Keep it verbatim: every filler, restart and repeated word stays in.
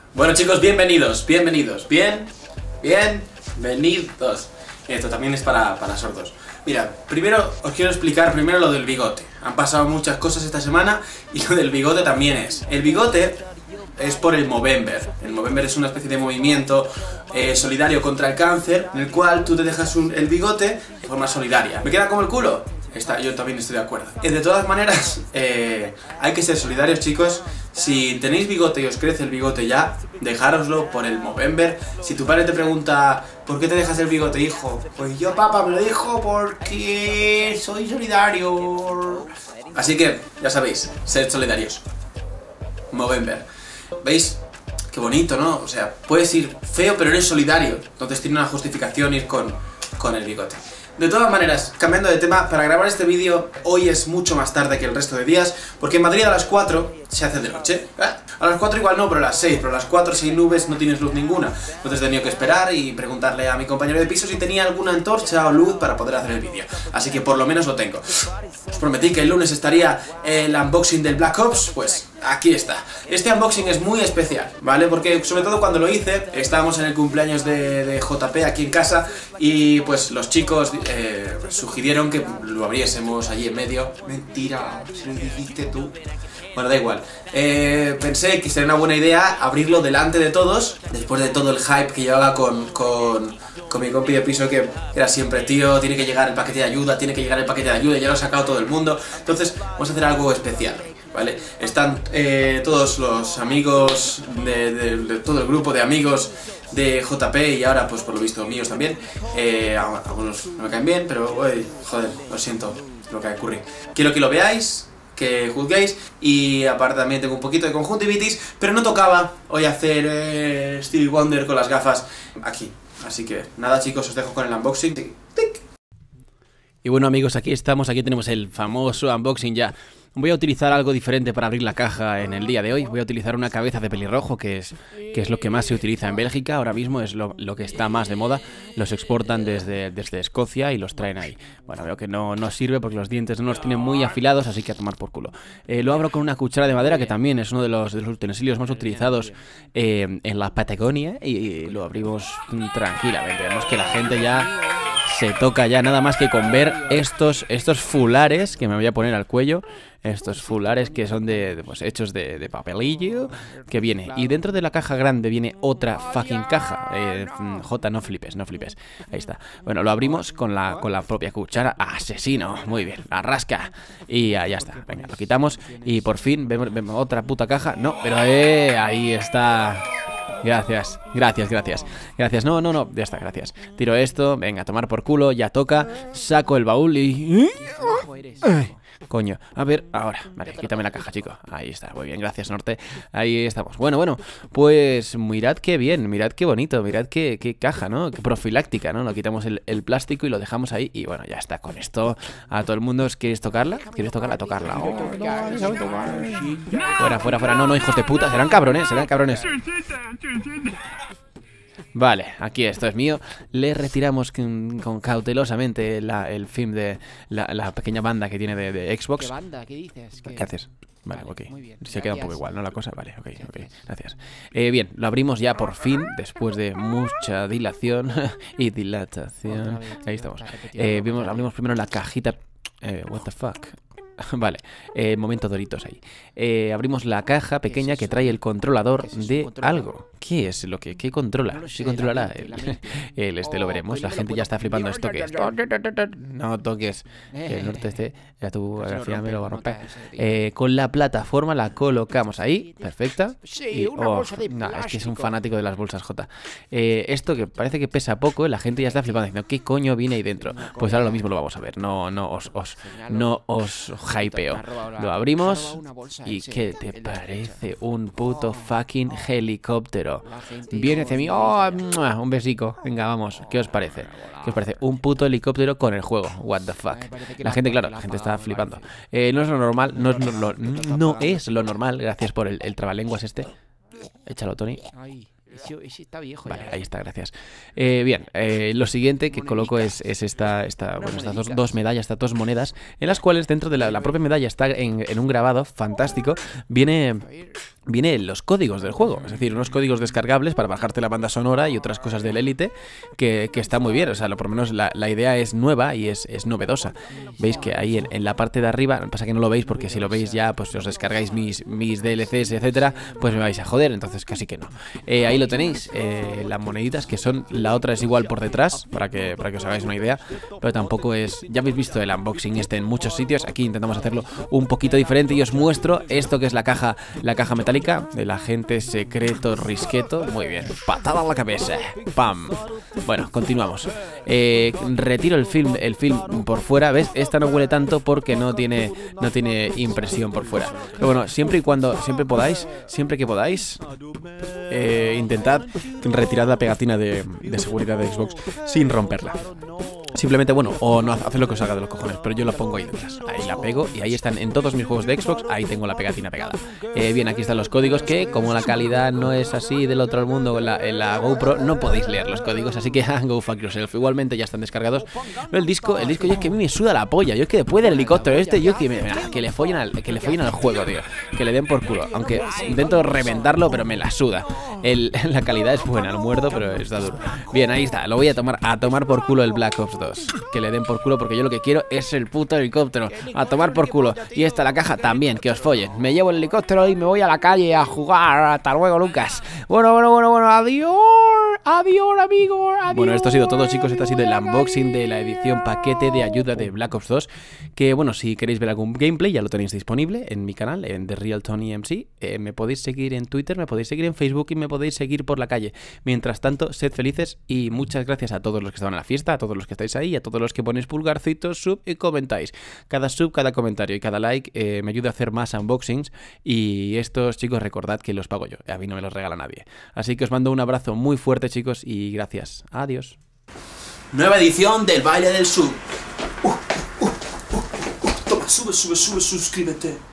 Bueno chicos, bienvenidos, bienvenidos, bien, bienvenidos. Esto también es para, para sordos. Mira, primero os quiero explicar primero lo del bigote. Han pasado muchas cosas esta semana y lo del bigote también es. El bigote es por el Movember. El Movember es una especie de movimiento eh, solidario contra el cáncer, en el cual tú te dejas un, el bigote de forma solidaria. ¿Me queda como el culo? Está, yo también estoy de acuerdo. Eh, de todas maneras, eh, hay que ser solidarios, chicos. Si tenéis bigote y os crece el bigote ya, dejároslo por el Movember. Si tu padre te pregunta ¿por qué te dejas el bigote, hijo? Pues yo, papá, me lo dijo porque soy solidario. Así que, ya sabéis, sed solidarios. Movember. ¿Veis? Qué bonito, ¿no? O sea, puedes ir feo pero eres solidario. Entonces tiene una justificación ir con, con el bigote. De todas maneras, cambiando de tema, para grabar este vídeo hoy es mucho más tarde que el resto de días, porque en Madrid a las cuatro se hace de noche. ¿Eh? A las cuatro igual no, pero a las seis, pero a las cuatro si hay nubes no tienes luz ninguna. Entonces he tenido que esperar y preguntarle a mi compañero de piso si tenía alguna antorcha o luz para poder hacer el vídeo. Así que por lo menos lo tengo. Os prometí que el lunes estaría el unboxing del Black Ops, pues aquí está. Este unboxing es muy especial, ¿vale? Porque sobre todo cuando lo hice, estábamos en el cumpleaños de, de J P aquí en casa y pues los chicos eh, sugirieron que lo abriésemos allí en medio. Mentira, si lo dijiste tú. Bueno, da igual. Eh, pensé que sería una buena idea abrirlo delante de todos, después de todo el hype que llevaba con, con, con mi compi de piso, que era siempre, tío, tiene que llegar el paquete de ayuda, tiene que llegar el paquete de ayuda, y ya lo ha sacado todo el mundo. Entonces, vamos a hacer algo especial, ¿vale? Están eh, todos los amigos, de, de, de todo el grupo de amigos de J P y ahora, pues por lo visto, míos también. Eh, algunos no me caen bien, pero, uy, joder, lo siento lo que ocurre. Quiero que lo veáis, que juzguéis, y aparte también tengo un poquito de conjuntivitis, pero no tocaba hoy hacer eh, Stevie Wonder con las gafas aquí. Así que nada chicos, os dejo con el unboxing. ¡Tic! ¡Tic! Y bueno amigos, aquí estamos, aquí tenemos el famoso unboxing ya. Voy a utilizar algo diferente para abrir la caja en el día de hoy. Voy a utilizar una cabeza de pelirrojo, que es, que es lo que más se utiliza en Bélgica. Ahora mismo es lo, lo que está más de moda. Los exportan desde, desde Escocia y los traen ahí. Bueno, veo que no, no sirve porque los dientes no los tienen muy afilados, así que a tomar por culo. Eh, lo abro con una cuchara de madera, que también es uno de los, de los utensilios más utilizados eh, en la Patagonia. Y, y lo abrimos tranquilamente. Vemos que la gente ya se toca ya, nada más que con ver estos, estos fulares que me voy a poner al cuello. Estos fulares que son de, de pues hechos de, de papelillo, que viene. Y dentro de la caja grande viene otra fucking caja. Eh, J, no flipes, no flipes. Ahí está. Bueno, lo abrimos con la, con la propia cuchara. ¡Asesino! Muy bien, la rasca. Y ya, ya está. Venga, lo quitamos. Y por fin vemos, vemos otra puta caja. No, pero eh, ahí está. Gracias, gracias, gracias. Gracias, no, no, no, ya está, gracias. Tiro esto, venga, a tomar por culo, ya toca. Saco el baúl y... Ay, coño, a ver, ahora, vale, quítame la caja, chico. Ahí está, muy bien, gracias, Norte. Ahí estamos, bueno, bueno, pues mirad qué bien, mirad qué bonito, mirad qué, qué caja, ¿no? Qué profiláctica, ¿no? Lo quitamos el, el plástico y lo dejamos ahí. Y bueno, ya está, con esto a todo el mundo. ¿Quieres tocarla? ¿Quieres tocarla? Tocarla. Oh, no, fuera, fuera, fuera, no, no, hijos de puta, serán cabrones, serán cabrones. Vale, aquí esto es mío. Le retiramos con, con cautelosamente la, el film de la, la pequeña banda que tiene de, de Xbox. ¿Qué banda? ¿Qué dices? ¿Qué, ¿Qué haces? Vale, vale, ok. muy bien, Se queda un poco gracias. igual, ¿no? La cosa, vale, ok, ok, gracias. Eh, bien, lo abrimos ya por fin, después de mucha dilación y dilatación. Ahí estamos. Eh, vimos, abrimos primero la cajita. Eh, what the fuck. Vale, eh, momento Doritos ahí. Eh, abrimos la caja pequeña que trae el controlador de algo. ¿Qué es lo que qué controla? ¿Qué controlará? El, el este lo veremos. La gente ya está flipando esto que es. No toques. Que el Norte este, ya tú al final me lo va a romper. Eh, con la plataforma la colocamos ahí, perfecta. Y, oh, no, es que es un fanático de las bolsas J. Eh, esto que parece que pesa poco, la gente ya está flipando diciendo ¿qué coño viene ahí dentro? Pues ahora lo mismo lo vamos a ver. No, no os, os no os hypeo. Lo abrimos y ¿qué te parece? Un puto fucking helicóptero. Viene hacia mí. ¡Oh! Un besico. Venga, vamos. ¿Qué os parece? ¿Qué os parece? Un puto helicóptero con el juego. What the fuck. La gente, claro, la gente está flipando. Eh, no es lo normal. No es lo, no es lo normal. Gracias por el, el trabalenguas este. Échalo, Tony. Ese, ese está viejo. Vale, ya. ahí está, gracias. Eh, bien, eh, lo siguiente que coloco es, es esta, esta, bueno, estas dos, dos medallas, estas dos monedas, en las cuales dentro de la, la propia medalla está en, en un grabado fantástico. Viene viene los códigos del juego, es decir, unos códigos descargables para bajarte la banda sonora y otras cosas del Elite que, que está muy bien, o sea, lo, por lo menos la, la idea es nueva y es, es novedosa. Veis que ahí en, en la parte de arriba, pasa que no lo veis porque si lo veis ya, pues os descargáis mis, mis D L Cs, etcétera, pues me vais a joder, entonces casi que no. Eh, ahí lo tenéis, eh, las moneditas que son, la otra es igual por detrás, para que, para que os hagáis una idea, pero tampoco es, ya habéis visto el unboxing este en muchos sitios, aquí intentamos hacerlo un poquito diferente y os muestro esto que es la caja, la caja metálica del agente secreto Risqueto. Muy bien, patada a la cabeza, pam. Bueno, continuamos. eh, Retiro el film, el film por fuera. ¿Ves? Esta no huele tanto porque no tiene, no tiene impresión por fuera. Pero bueno, siempre y cuando, siempre podáis, siempre que podáis, eh, intentad retirar la pegatina de, de seguridad de Xbox sin romperla. Simplemente, bueno, o no hacer lo que os haga de los cojones, pero yo la pongo ahí detrás. Ahí la pego y ahí están en todos mis juegos de Xbox, ahí tengo la pegatina pegada. Eh, bien, aquí están los códigos que, como la calidad no es así del otro mundo en la, en la GoPro, no podéis leer los códigos, así que go fuck yourself. Igualmente ya están descargados. Pero el disco, el disco, yo es que a mí me suda la polla. Yo es que después del helicóptero este, yo que me, que le follen al, que le follen al juego, tío. Que le den por culo. Aunque intento reventarlo, pero me la suda. El, la calidad es buena, lo muerdo, pero está duro. Bien, ahí está, lo voy a tomar, a tomar por culo el Black Ops dos. Que le den por culo porque yo lo que quiero es el puto helicóptero. A tomar por culo. Y esta la caja también, que os follen. Me llevo el helicóptero y me voy a la calle a jugar. Hasta luego, Lucas. Bueno, bueno, bueno, bueno, adiós. Adiós, amigo. Adiós. Bueno, esto ha sido todo, chicos. Este ha sido el unboxing de la edición paquete de ayuda de Black Ops dos. Que bueno, si queréis ver algún gameplay ya lo tenéis disponible en mi canal, en The Real Tony M C. eh, Me podéis seguir en Twitter, me podéis seguir en Facebook y me podéis seguir por la calle. Mientras tanto, sed felices y muchas gracias a todos los que estaban en la fiesta, a todos los que estáis ahí, a todos los que ponéis pulgarcitos, sub y comentáis. Cada sub, cada comentario y cada like eh, me ayuda a hacer más unboxings. Y estos, chicos, recordad que los pago yo, a mí no me los regala nadie. Así que os mando un abrazo muy fuerte, chicos, y gracias. Adiós. Nueva edición del baile del sub. Uh, uh, uh, uh, uh. Toma, sube, sube, sube, suscríbete.